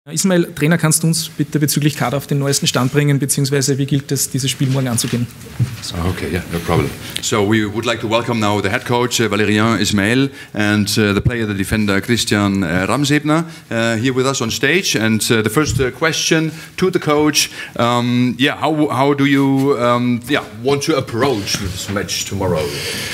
Ismail, Trainer, kannst du uns bitte bezüglich Kader auf den neuesten Stand bringen, beziehungsweise wie gilt es, dieses Spiel morgen anzugehen? Okay, yeah, no problem. So we would like to welcome now the head coach Valérien Ismail and the player, the defender Christian Ramsebner here with us on stage. And the first question to the coach, how do you want to approach this match tomorrow?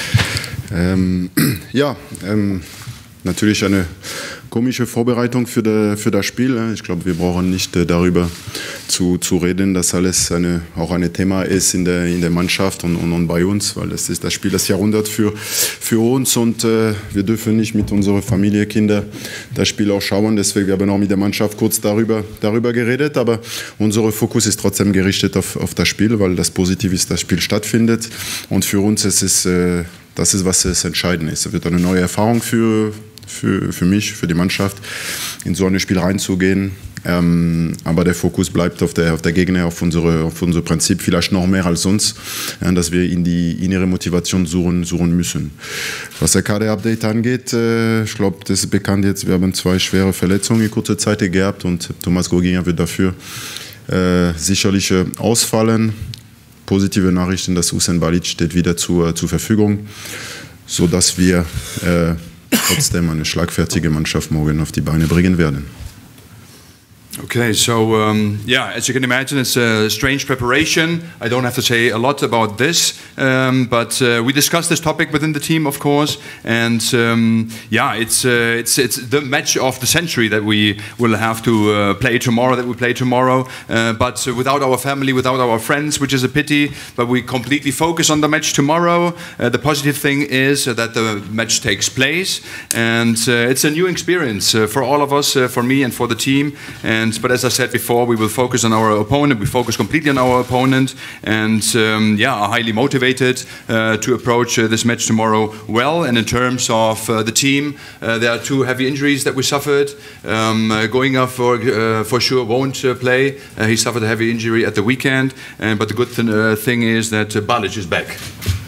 Natürlich eine komische Vorbereitung für das Spiel. Ich glaube, wir brauchen nicht darüber zu reden, dass alles auch ein Thema ist in der Mannschaft und bei uns, weil das ist das Spiel des Jahrhunderts für uns und wir dürfen nicht mit unserer Familie, Kinder das Spiel auch schauen. Deswegen haben wir auch mit der Mannschaft kurz darüber geredet, aber unser Fokus ist trotzdem gerichtet auf das Spiel, weil das Positive ist, dass das Spiel stattfindet und für uns das ist, was das Entscheidende ist. Es wird eine neue Erfahrung für mich, für die Mannschaft, in so ein Spiel reinzugehen. Aber der Fokus bleibt auf der Gegner, auf unser Prinzip, vielleicht noch mehr als uns, dass wir in die innere Motivation suchen müssen. Was der Kader-Update angeht, ich glaube, das ist bekannt jetzt, wir haben 2 schwere Verletzungen in kurzer Zeit gehabt und Thomas Goginger wird dafür sicherlich ausfallen. Positive Nachrichten, dass Hussein Balic steht wieder zur Verfügung, sodass wir trotzdem eine schlagfertige Mannschaft morgen auf die Beine bringen werden. Okay, so as you can imagine, it's a strange preparation. I don't have to say a lot about this, but we discussed this topic within the team, of course, and it's the match of the century that we will have to play tomorrow. But without our family, without our friends, which is a pity. But we completely focus on the match tomorrow. The positive thing is that the match takes place, and it's a new experience for all of us, for me and for the team. But as I said before, we will focus on our opponent. We focus completely on our opponent, and are highly motivated to approach this match tomorrow well. And in terms of the team, there are 2 heavy injuries that we suffered. Goinger for sure won't play. He suffered a heavy injury at the weekend. But the good thing is that Balic is back.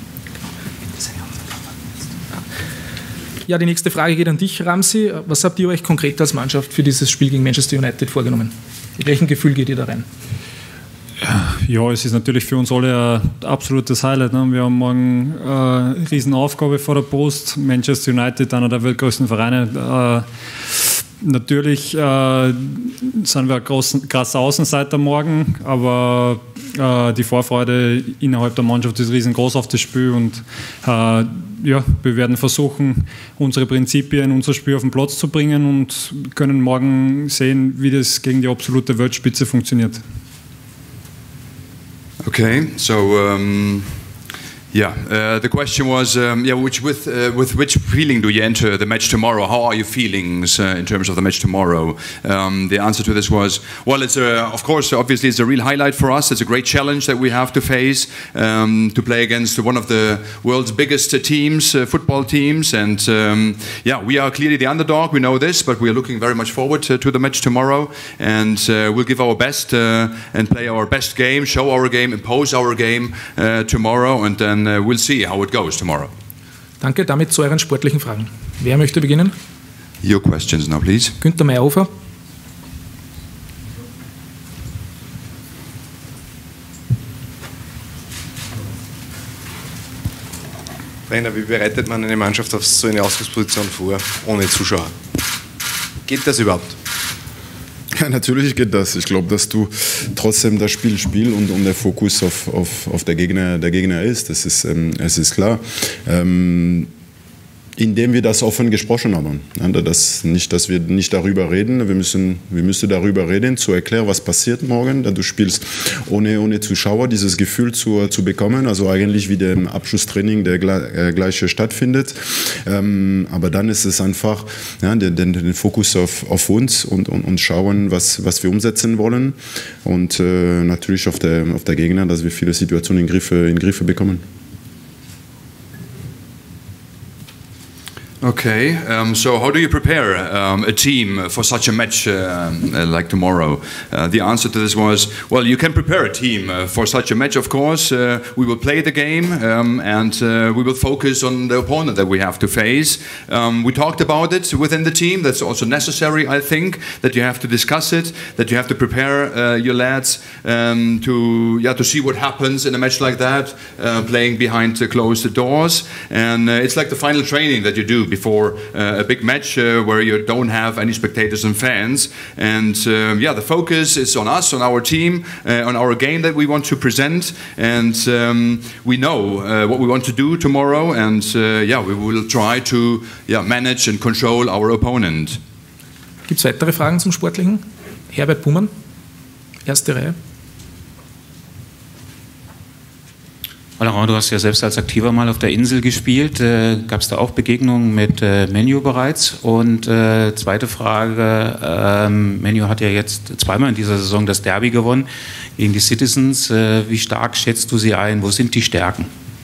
Ja, die nächste Frage geht an dich, Ramsi. Was habt ihr euch konkret als Mannschaft für dieses Spiel gegen Manchester United vorgenommen? Mit welchem Gefühl geht ihr da rein? Ja, es ist natürlich für uns alle ein absolutes Highlight. Ne? Wir haben morgen eine Riesenaufgabe vor der Brust. Manchester United, einer der weltgrößten Vereine. Natürlich sind wir ein krasser Außenseiter morgen, aber die Vorfreude innerhalb der Mannschaft ist riesengroß auf das Spiel und wir werden versuchen, unsere Prinzipien, unser Spiel auf den Platz zu bringen und können morgen sehen, wie das gegen die absolute Weltspitze funktioniert. Okay, so the question was, with which feeling do you enter the match tomorrow? How are your feelings in terms of the match tomorrow? The answer to this was, well, it's of course, obviously, it's a real highlight for us. It's a great challenge that we have to face, to play against one of the world's biggest teams, football teams, and we are clearly the underdog. We know this, but we are looking very much forward to the match tomorrow, and we'll give our best and play our best game, show our game, impose our game tomorrow, and then we'll see how it goes tomorrow. Danke, damit zu euren sportlichen Fragen. Wer möchte beginnen? Your questions now, please. Günther Meyerhofer. Trainer, wie bereitet man eine Mannschaft auf so eine Ausgangsposition vor, ohne Zuschauer? Geht das überhaupt? Ja, natürlich geht das. Ich glaube, dass du trotzdem das Spiel spielst und der Fokus auf der Gegner ist. Es ist klar. Indem wir das offen gesprochen haben. Dass wir nicht darüber reden. Wir müssen darüber reden, zu erklären, was passiert morgen. Da du spielst ohne Zuschauer, dieses Gefühl zu bekommen. Also eigentlich wie der Abschlusstraining, der gleiche stattfindet. Aber dann ist es einfach den Fokus auf uns und schauen, was wir umsetzen wollen. Und natürlich auf der Gegner, dass wir viele Situationen in Griffe bekommen. Okay, so how do you prepare a team for such a match like tomorrow? The answer to this was, well, you can prepare a team for such a match, of course. We will play the game and we will focus on the opponent that we have to face. We talked about it within the team. That's also necessary, I think, that you have to discuss it, that you have to prepare your lads to see what happens in a match like that, playing behind closed doors. And it's like the final training that you do before a big match where you don't have any spectators and fans. And the focus is on us, on our team, on our game that we want to present. And we know what we want to do tomorrow. And we will try to manage and control our opponent. Gibt es weitere Fragen zum Sportlichen? Herbert Pumann, erste Reihe. Laurent, du hast ja selbst als Aktiver mal auf der Insel gespielt. Gab es da auch Begegnungen mit Menu bereits? Und zweite Frage, Menu hat ja jetzt zweimal in dieser Saison das Derby gewonnen gegen die Citizens. Wie stark schätzt du sie ein? Wo sind die Stärken?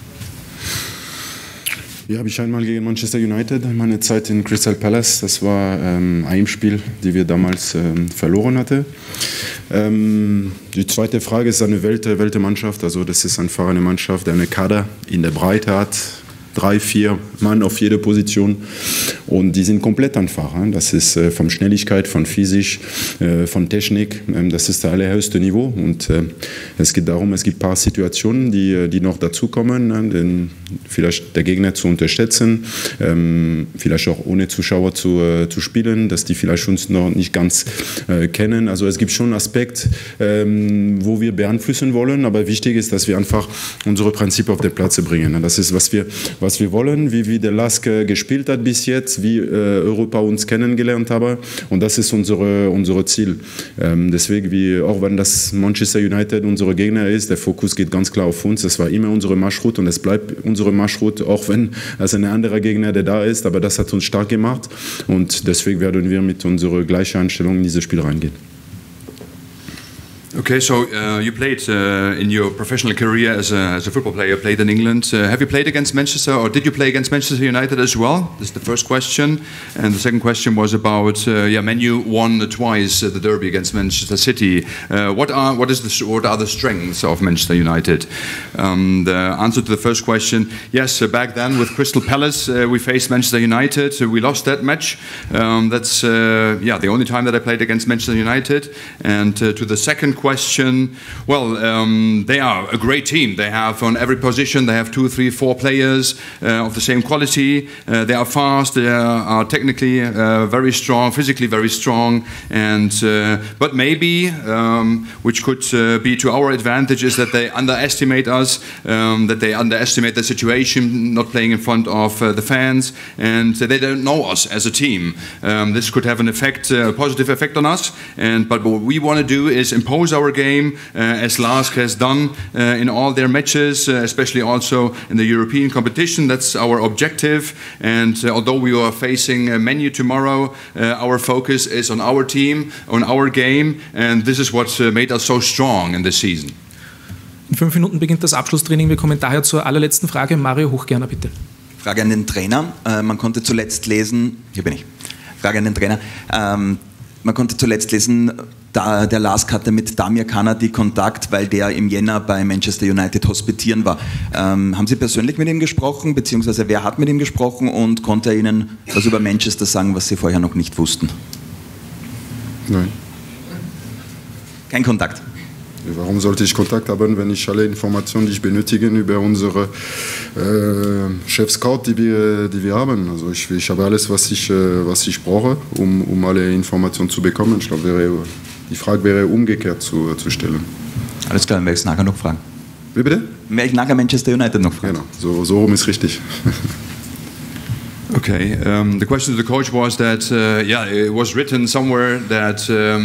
Ja, habe ich einmal gegen Manchester United, meine Zeit in Crystal Palace. Das war ein Heimspiel, die wir damals verloren hatten. Die zweite Frage ist eine Weltmannschaft. Also das ist einfach eine Mannschaft, die eine Kader in der Breite hat. 3, 4 Mann auf jede Position und die sind komplett einfach. Das ist von Schnelligkeit, von Physisch, von Technik, das ist das allerhöchste Niveau und es geht darum, es gibt ein paar Situationen, die noch dazukommen, vielleicht der Gegner zu unterstützen, vielleicht auch ohne Zuschauer zu spielen, dass die vielleicht uns noch nicht ganz kennen. Also es gibt schon einen Aspekt, wo wir beeinflussen wollen, aber wichtig ist, dass wir einfach unsere Prinzipien auf den Platz bringen. Das ist, was wir wollen, wie der Lask gespielt hat bis jetzt, wie Europa uns kennengelernt hat. Und das ist unser Ziel. Deswegen, auch wenn das Manchester United unsere Gegner ist, der Fokus geht ganz klar auf uns. Das war immer unsere Marschroute und es bleibt unsere Marschroute, auch wenn es ein anderer Gegner, der da ist. Aber das hat uns stark gemacht und deswegen werden wir mit unserer gleichen Einstellung in dieses Spiel reingehen. Okay, so you played in your professional career as a football player, played in England. Have you played against Manchester, or did you play against Manchester United as well? This is the first question. And the second question was about, Menu won twice the derby against Manchester City. What are the strengths of Manchester United? The answer to the first question, yes, back then with Crystal Palace, we faced Manchester United. We lost that match. That's the only time that I played against Manchester United. And to the second question, well, they are a great team. They have on every position, they have 2, 3, 4 players of the same quality. They are fast, they are technically very strong, physically very strong, and but maybe, which could be to our advantage, is that they underestimate us, that they underestimate the situation, not playing in front of the fans, and they don't know us as a team. This could have an effect, a positive effect on us, but what we want to do is impose our game as Lask has done in all their matches, especially also in the European competition. That's our objective, and although we are facing Menu tomorrow, our focus is on our team, on our game, and this is what made us so strong in this season. In 5 Minuten beginnt das Abschlusstraining. Wir kommen daher zur allerletzten Frage. Mario Hochgerner, bitte. Frage an den Trainer. Man konnte zuletzt lesen, Frage an den Trainer. Man konnte zuletzt lesen, der Lask hatte mit Damir Kanadi Kontakt, weil der im Jänner bei Manchester United hospitieren war. Haben Sie persönlich mit ihm gesprochen, beziehungsweise wer hat mit ihm gesprochen und konnte er Ihnen was über Manchester sagen, was Sie vorher noch nicht wussten? Nein. Kein Kontakt? Warum sollte ich Kontakt haben, wenn ich alle Informationen, die ich benötige, über unsere Chef-Scout, die wir haben? Also ich habe alles, was ich brauche, um alle Informationen zu bekommen. Ich glaube, die Frage wäre umgekehrt zu stellen. Alles klar, dann werde ich es nachher noch fragen. Wie bitte? Werde ich nachher Manchester United noch fragen. Genau, so rum ist richtig. Okay, the question to the coach was that, it was written somewhere that,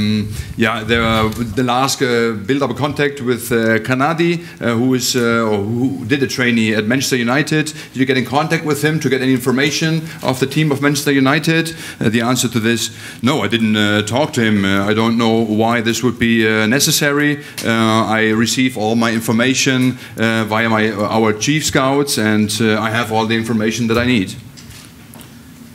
the Lask built up a contact with Kanadi, who did a trainee at Manchester United. Did you get in contact with him to get any information of the team of Manchester United? The answer to this, no, I didn't talk to him. I don't know why this would be necessary. I receive all my information via our chief scouts, and I have all the information that I need.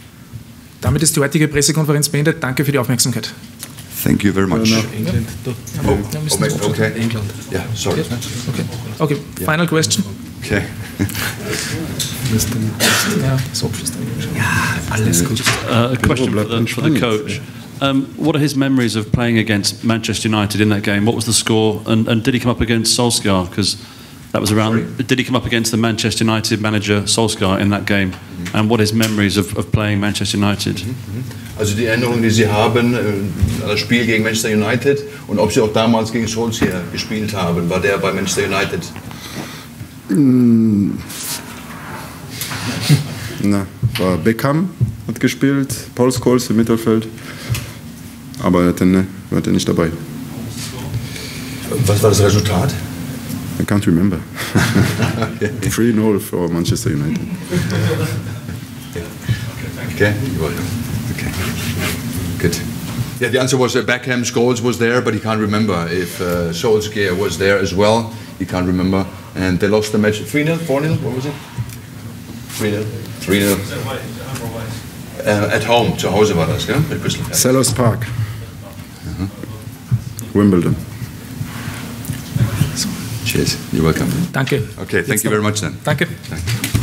Damit ist die heutige Pressekonferenz beendet. Danke für die Aufmerksamkeit. Thank you very much. England. Okay. England. Yeah, sorry. Okay. Final question. Okay. Ja, so alles gut. A question for the coach. What are his memories of playing against Manchester United in that game? What was the score? And did he come up against Solskjaer? Because that was around. Sorry? Did he come up against the Manchester United manager Solskjaer in that game? And what are his memories of playing Manchester United? Also die Erinnerungen, die Sie haben an das Spiel gegen Manchester United und ob Sie auch damals gegen Solskjaer gespielt haben, war der bei Manchester United? Na, war Beckham hat gespielt, Paul Scholes im Mittelfeld, aber er war nicht dabei. Was war das Resultat? I can't remember. 3-0 for Manchester United. Okay, you're welcome. Okay, good. Yeah, the answer was Beckham, Scholes was there, but he can't remember if Solskjaer was there as well. He can't remember, and they lost the match 3-0, 4-0. What was it? 3-0. 3-0. At home, zu Hause war das, gell? Selhurst Park. Wimbledon. Cheers. You're welcome. Danke. Okay, thank you very much then. Danke. Danke.